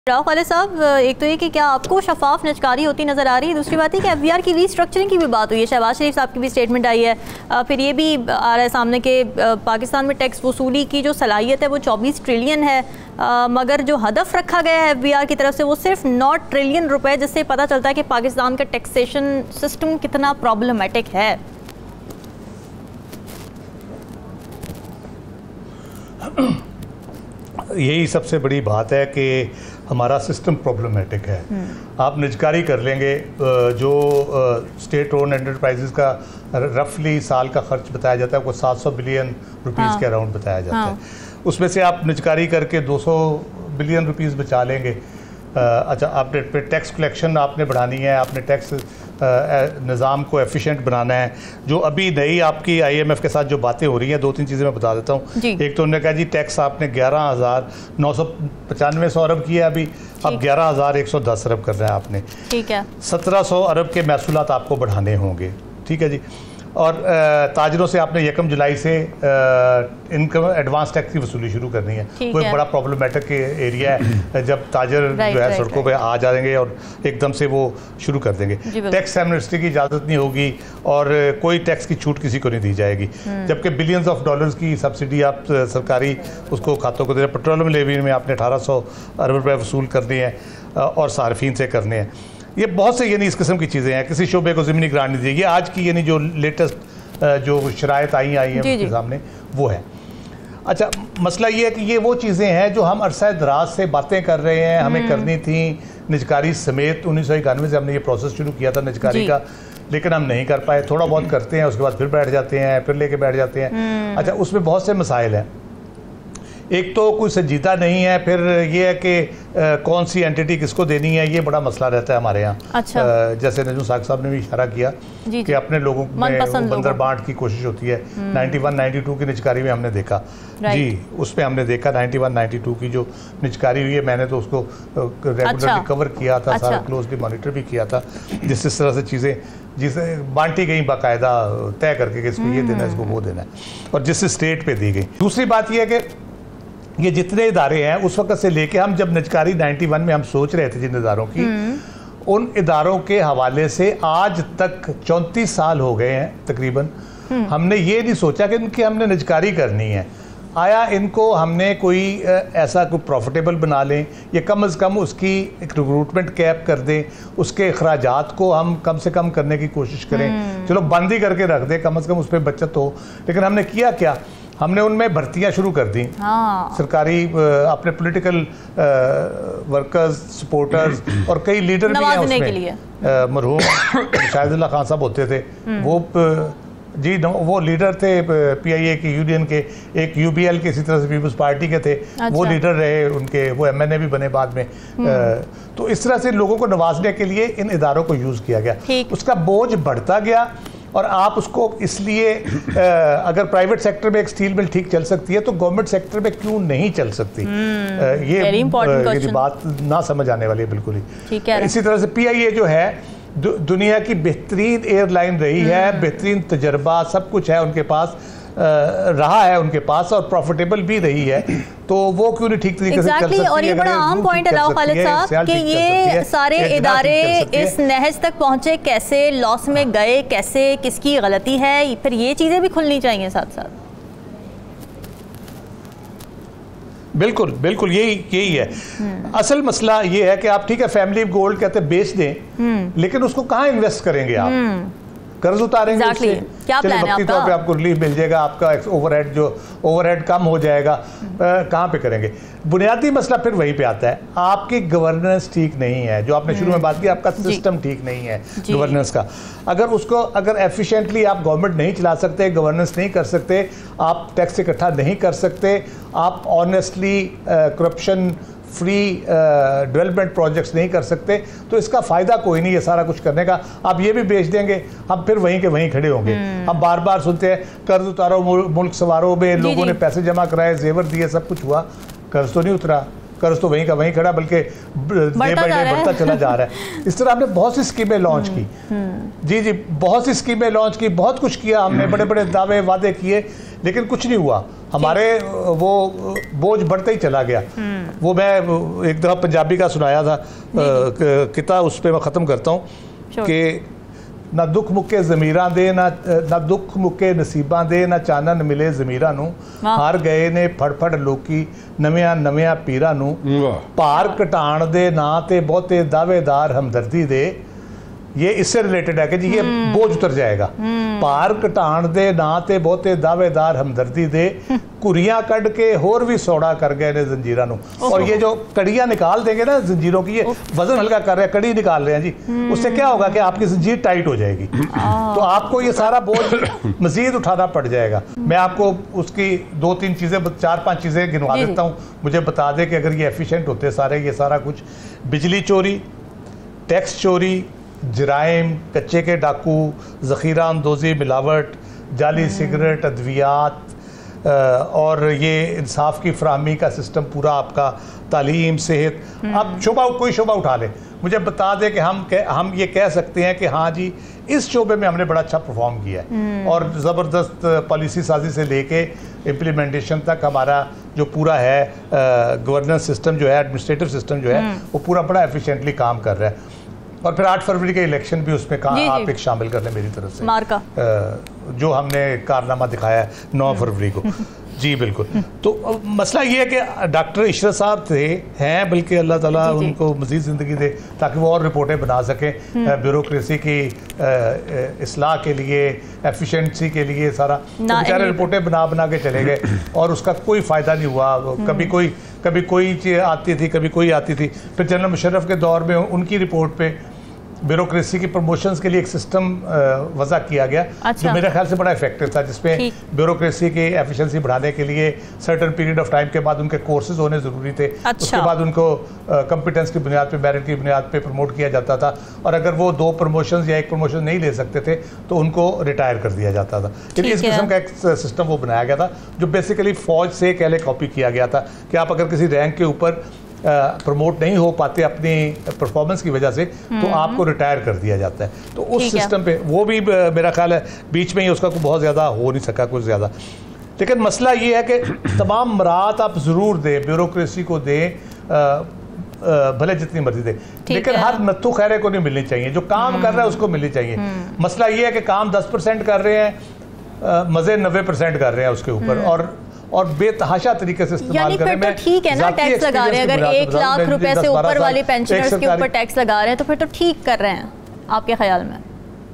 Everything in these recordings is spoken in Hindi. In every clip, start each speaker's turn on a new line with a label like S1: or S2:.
S1: राव खालिद साहब, एक तो ये कि क्या आपको शफाफ निजकारी होती नज़र आ रही है, दूसरी बात है कि एफबीआर की रीस्ट्रक्चरिंग की भी बात हुई है, शहबाज शरीफ साहब की भी स्टेटमेंट आई है, फिर ये भी आ रहा है सामने के पाकिस्तान में टैक्स वसूली की जो सलाहियत है वो 24 ट्रिलियन है, मगर जो हदफ रखा गया है एफबीआर की तरफ से वो सिर्फ 9 ट्रिलियन रुपए, जिससे पता चलता है कि पाकिस्तान का टैक्सेशन सिस्टम कितना प्रॉब्लमेटिक है।
S2: यही सबसे बड़ी बात है कि हमारा सिस्टम प्रॉब्लमेटिक है। आप निजकारी कर लेंगे, जो स्टेट ओन एंटरप्राइजेस का रफली साल का खर्च बताया जाता है वो 700 बिलियन रुपीस के अराउंड बताया जाता है। उसमें से आप निजकारी करके 200 बिलियन रुपीस बचा लेंगे। अच्छा, आपने टैक्स कलेक्शन आपने बढ़ानी है, आपने टैक्स निज़ाम को एफिशिएंट बनाना है। जो अभी नई आपकी IMF के साथ जो बातें हो रही हैं, 2-3 चीज़ें मैं बता देता हूँ। एक तो उन्होंने कहा जी टैक्स आपने 11,995 अरब किया अभी, अब 11,110 अरब कर रहे हैं आपने। ठीक है, 1700 अरब के महसूलात आपको बढ़ाने होंगे। ठीक है जी। और ताजरों से आपने 1 जुलाई से इनकम एडवांस टैक्स की वसूली शुरू करनी है। वो एक बड़ा प्रॉब्लमेटिक एरिया है जब ताजर जो है सड़कों पे आ जाएंगे और एकदम से वो शुरू कर देंगे। टैक्स एमनेस्टी की इजाज़त नहीं होगी और कोई टैक्स की छूट किसी को नहीं दी जाएगी, जबकि बिलियंस ऑफ डॉलर्स की सब्सिडी आप सरकारी उसको खातों को दे रहे हैं। पेट्रोलियम लेवी में आपने 1800 अरब रुपये वसूल करने हैं और सार्फिन से करने हैं। ये बहुत से यानी इस किस्म की चीज़ें हैं। किसी शोबे को ज़मीनी ग्रांट नहीं दी। ये आज की यानी जो लेटेस्ट जो शराइत आई हैं उसके सामने वो है। अच्छा, मसला ये है कि ये वो चीज़ें हैं जो हम अरसा दराज से बातें कर रहे हैं, हमें करनी थी निजकारी समेत। 1991 से हमने ये प्रोसेस शुरू किया था निजकारी का, लेकिन हम नहीं कर पाए। थोड़ा बहुत करते हैं, उसके बाद फिर बैठ जाते हैं, फिर लेके बैठ जाते हैं। अच्छा, उसमें बहुत से मसाइल हैं। एक तो कोई संजीदा नहीं है, फिर ये है कि कौन सी एंटिटी किसको देनी है, ये बड़ा मसला रहता है हमारे यहाँ। अच्छा। जैसे नजूम साहब साहब ने भी इशारा किया कि अपने लोगों में बंदर बांट की कोशिश होती है। 91-92 की निजकारी में हमने देखा जी, उसमें हमने देखा 91-92 की जो निजकारी हुई है, मैंने तो उसको रेगुलरली कवर किया था, सारा क्लोजली मॉनिटर भी किया था, जिस तरह से चीज़ें जिसे बांटी गई बाकायदा तय करके कि इसको ये देना है, इसको वो देना है, और जिस स्टेट पे दी गई। दूसरी बात यह है कि ये जितने इदारे हैं उस वक्त से लेके हम जब निजकारी 91 में हम सोच रहे थे जिन इदारों की, उन इदारों के हवाले से आज तक 34 साल हो गए हैं तकरीबन। हमने ये नहीं सोचा कि इनकी हमने निजकारी करनी है। आया इनको हमने कोई ऐसा कोई प्रॉफिटेबल बना लें, या कम से कम उसकी एक रिक्रूटमेंट कैप कर दें, उसके अखराजात को हम कम से कम करने की कोशिश करें। चलो बंद ही करके रख दें, कम से कम उस पर बचत हो। लेकिन हमने किया क्या, हमने उनमें भर्तियां शुरू कर दी। सरकारी अपने पॉलिटिकल वर्कर्स, सपोर्टर्स और कई लीडर भी हैं उसमें। मरहूम शाहिदुल्लाह खान साहब होते थे, वो लीडर थे PIA की यूनियन के, एक UBL के इसी तरह से पीपल्स पार्टी के थे। अच्छा। वो लीडर रहे उनके, वो MNA भी बने बाद में। तो इस तरह से लोगों को नवाजने के लिए इन इदारों को यूज़ किया गया। उसका बोझ बढ़ता गया और आप उसको इसलिए अगर प्राइवेट सेक्टर में एक स्टील मिल ठीक चल सकती है तो गवर्नमेंट सेक्टर में क्यों नहीं चल सकती? ये बात ना समझ आने वाली है बिल्कुल ही। इसी तरह से PIA जो है दुनिया की बेहतरीन एयरलाइन रही है, बेहतरीन तजर्बा सब कुछ है उनके पास, रहा है उनके पास, और प्रॉफिटेबल भी रही है, तो वो क्यों नहीं ठीक तरीके से चल सकती है?
S1: और ये बड़ा आम पॉइंट है राव खालिद साहब कि ये सारे इदारे इस नहज तक पहुंचे कैसे, लॉस में गए कैसे, किसकी गलती है, फिर ये चीजें भी खुलनी चाहिए साथ साथ।
S2: बिल्कुल बिल्कुल यही है। असल मसला ये है कि आप ठीक है फैमिली गोल्ड कहते हैं बेच दें, लेकिन उसको कहाँ इन्वेस्ट करेंगे आप? कर्ज उतारेंगे उससे, क्या प्लान है आपका? तौर पे आपको रिलीफ मिल जाएगा, आपका ओवरहेड कम हो जाएगा, कहाँ पे करेंगे? बुनियादी मसला फिर वहीं पे आता है, आपकी गवर्नेंस ठीक नहीं है। जो आपने शुरू में बात की, आपका सिस्टम ठीक नहीं है गवर्नेंस का। अगर एफिशिएंटली आप गवर्नमेंट नहीं चला सकते, गवर्नेंस नहीं कर सकते, आप टैक्स इकट्ठा नहीं कर सकते, आप honestly corruption free development projects नहीं कर सकते, तो इसका फ़ायदा कोई नहीं है सारा कुछ करने का। आप ये भी बेच देंगे, हम फिर वहीं के वहीं खड़े होंगे। हम बार बार सुनते हैं कर्ज उतारो, मुल्क सवारो में लोगों ने पैसे जमा कराए, जेवर दिए, सब कुछ हुआ, कर्ज तो नहीं उतरा। कर्ज तो वहीं का वहीं खड़ा, बल्कि डे बाई डे बढ़ता चला जा रहा है। इस तरह हमने बहुत सी स्कीमें लॉन्च की, जी जी, बहुत सी स्कीमें लॉन्च की, बहुत कुछ किया हमने, बड़े बड़े दावे वादे किए, लेकिन कुछ नहीं हुआ। हमारे वो बोझ बढ़ता ही चला गया। वो मैं एक दफ़ा पंजाबी का सुनाया था किताब, उस पर मैं ख़त्म करता हूँ कि ना दुख मुके ज़मीरां दे, ना दुख मुके नसीबां दे, ना चानन मिले ज़मीरां नूं, हार गए ने फड़ फड़ लोकी नवियां नवियां पीरां नूं, भार घटाण दे ना ते बहुते दावेदार हमदर्दी दे। ये इससे रिलेटेड है कि जी ये बोझ उतर जाएगा। भार घटाण दे ना ते बहुते दावेदार हमदर्दी दे, कुरियां कड़ के होर भी सौड़ा कर गए ने जंजीरां नूं। और ये जो कड़ियां निकाल देंगे ना जंजीरों की, ये वजन हल्का कर रहे हैं, कड़ी निकाल रहे हैं जी, उससे क्या होगा कि आपकी जंजीर टाइट हो जाएगी, तो आपको ये सारा बोझ मजीद उठाना पड़ जाएगा। मैं आपको उसकी 2-3 चीज़ें, 4-5 चीज़ें गिनवा देता हूँ, मुझे बता दें कि अगर ये एफिशिएंट होते सारे, ये सारा कुछ, बिजली चोरी, टैक्स चोरी, जराइम, कच्चे के डाकू, ज़ख़ीरा अंदोज़ी, मिलावट, जाली सिगरेट, अद्वियात, और ये इंसाफ की फराहमी का सिस्टम पूरा आपका, तालीम, सेहत, आप शोबा कोई शोबा उठा लें, मुझे बता दें कि हम ये कह सकते हैं कि हाँ जी इस शोबे में हमने बड़ा अच्छा परफॉर्म किया है। और ज़बरदस्त पॉलिसी साजी से लेके इम्प्लीमेंटेशन तक हमारा जो पूरा है गवर्नेंस सिस्टम जो है, एडमिनिस्ट्रेटिव सिस्टम जो है, वो पूरा बड़ा एफिशिएंटली काम कर रहा है। और फिर 8 फरवरी के इलेक्शन भी उसमें आप एक शामिल कर लें मेरी तरफ से, मार्का जो हमने कारनामा दिखाया है 9 फरवरी को। जी बिल्कुल। तो मसला ये है कि डॉक्टर इशरत साहब हैं, बल्कि अल्लाह ताला उनको मज़ीद ज़िंदगी दे ताकि वो और रिपोर्टें बना सकें, ब्यूरोक्रेसी की इस्लाह के लिए, एफिशिएंसी के लिए, सारा तो बेचारे रिपोर्टें बना के चले गए और उसका कोई फ़ायदा नहीं हुआ। कभी कोई चीज़ आती थी, कभी कोई आती थी। फिर जनरल मुशर्रफ के दौर में उनकी रिपोर्ट पे ब्यूरोक्रेसी की प्रमोशंस के लिए एक सिस्टम वज़ा किया गया, जो मेरे ख्याल से बड़ा इफेक्टिव था, जिसमें ब्यूरोक्रेसी की एफिशिएंसी बढ़ाने के लिए सर्टेन पीरियड ऑफ टाइम के बाद उनके कोर्सेज होने ज़रूरी थे। उसके बाद उनको कॉम्पिटेंस की बुनियाद पे, मेरिट की बुनियाद पे प्रमोट किया जाता था, और अगर वो 2 प्रमोशंस या 1 प्रमोशन नहीं ले सकते थे तो उनको रिटायर कर दिया जाता था। इस किस्म का एक सिस्टम वो बनाया गया था, जो बेसिकली फ़ौज से पहले कॉपी किया गया था कि आप अगर किसी रैंक के ऊपर प्रमोट नहीं हो पाते अपनी परफॉर्मेंस की वजह से, तो आपको रिटायर कर दिया जाता है। तो उस सिस्टम पे वो भी मेरा ख्याल है बीच में ही उसका बहुत ज़्यादा हो नहीं सका कुछ ज़्यादा। लेकिन मसला ये है कि तमाम मराहत आप ज़रूर दें, ब्यूरोक्रेसी को दें, भले जितनी मर्जी दे, लेकिन हर नत्थु खैरे को नहीं मिलनी चाहिए, जो काम कर रहा है उसको मिलनी चाहिए। मसला ये है कि काम 10% कर रहे हैं, मज़े 90% कर रहे हैं उसके ऊपर, और बेतहाशा तरीके से इस्तेमाल कर रहे हैं।
S1: तो ठीक है ना, टैक्स लगा रहे हैं, अगर 1 लाख रुपए से ऊपर वाले पेंशनर्स के ऊपर टैक्स लगा रहे हैं तो फिर तो ठीक कर रहे हैं आपके ख्याल में?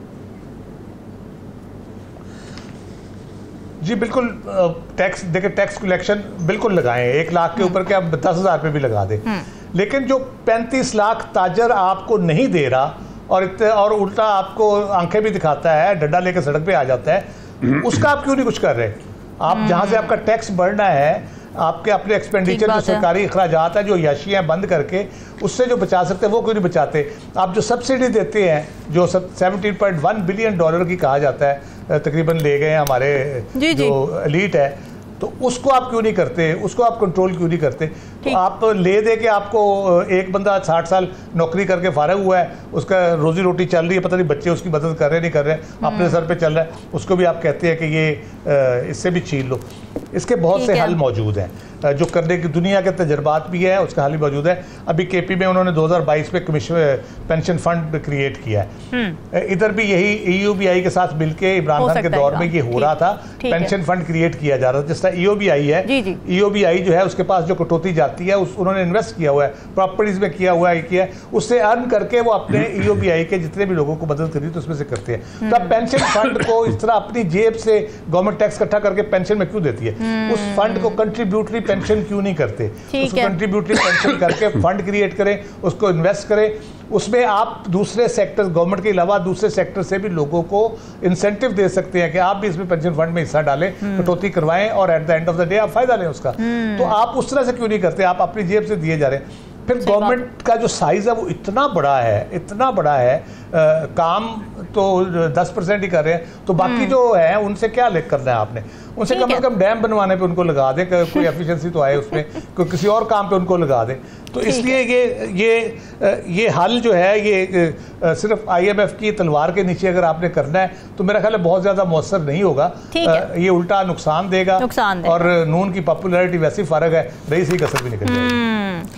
S2: जी बिल्कुल। टैक्स देखिए, टैक्स कलेक्शन बिल्कुल लगाएं, 1 लाख के ऊपर के आप 10,000 पे भी लगा दें, लेकिन जो 35 लाख ताजर आपको नहीं दे रहा और उल्टा आपको आंखें भी दिखाता है, डंडा लेकर सड़क पे आ जाता है, उसका आप क्यों नहीं कुछ कर रहे? आप जहाँ से आपका टैक्स बढ़ना है, आपके अपने एक्सपेंडिचर जो सरकारी अखराजात है, जो याशियाँ बंद करके उससे जो बचा सकते हैं वो क्यों नहीं बचाते? आप जो सब्सिडी देते हैं, जो 17.1 बिलियन डॉलर की कहा जाता है तकरीबन ले गए हमारे जो एलीट है, तो उसको आप क्यों नहीं करते? उसको आप कंट्रोल क्यों नहीं करते? तो आप ले दे के आपको एक बंदा 60 साल नौकरी करके फारग हुआ है, उसका रोजी रोटी चल रही है, पता नहीं बच्चे उसकी मदद कर रहे नहीं कर रहे, अपने सर पे चल रहा है, उसको भी आप कहते हैं कि ये इससे भी छीन लो। इसके बहुत से हल मौजूद हैं, जो करने की दुनिया के तजर्बात भी है, उसका हल भी मौजूद है। अभी केपी में उन्होंने 2022 में पेंशन फंड क्रिएट किया है। इधर भी यही EOBI के साथ मिलके इमरान खान के दौर में ये हो रहा था, पेंशन फंड क्रिएट किया जा रहा था। जिस तरह EOBI है, EOBI जो है उसके पास जो कटौती जाती है उन्होंने इन्वेस्ट किया हुआ है, प्रॉपर्टीज में किया हुआ है, किया है, उससे अर्न करके वो अपने EOBI के जितने भी लोगों को मदद करी तो उसमें से करते हैं। तो अब पेंशन फंड को इस तरह अपनी जेब से गवर्नमेंट टैक्स इकट्ठा करके पेंशन में क्यों देती है? उस फंड को कंट्रीब्यूटरी पेंशन क्यों नहीं करते? उसको कंट्रीब्यूटरी पेंशन करके फंड क्रिएट करें, उसको इन्वेस्ट करें, उसमें आप दूसरे सेक्टर, गवर्नमेंट के अलावा दूसरे सेक्टर से भी लोगों को इंसेंटिव दे सकते हैं कि आप भी इसमें पेंशन फंड में हिस्सा डालें, कटौती करवाएं और at the end of the day आप फायदा लें उसका। तो आप उस तरह से क्यों नहीं करते? आप अपनी जेब से दिए जा रहे हैं। फिर गवर्नमेंट का जो साइज है वो इतना बड़ा है, काम तो 10% ही कर रहे हैं, तो बाकी जो है उनसे क्या लेकर करना है आपने? उनसे कम से कम डैम बनवाने पे उनको लगा दे, कोई एफिशिएंसी तो आए उसमें, कोई किसी और काम पे उनको लगा दे। तो इसलिए ये हल जो है ये सिर्फ IMF की तलवार के नीचे अगर आपने करना है तो मेरा ख्याल है बहुत ज़्यादा मौसर नहीं होगा, ये उल्टा नुकसान देगा। और नून की पॉपुलैरिटी वैसे ही फ़र्क है, रईस ही कसर भी निकल जाएगी।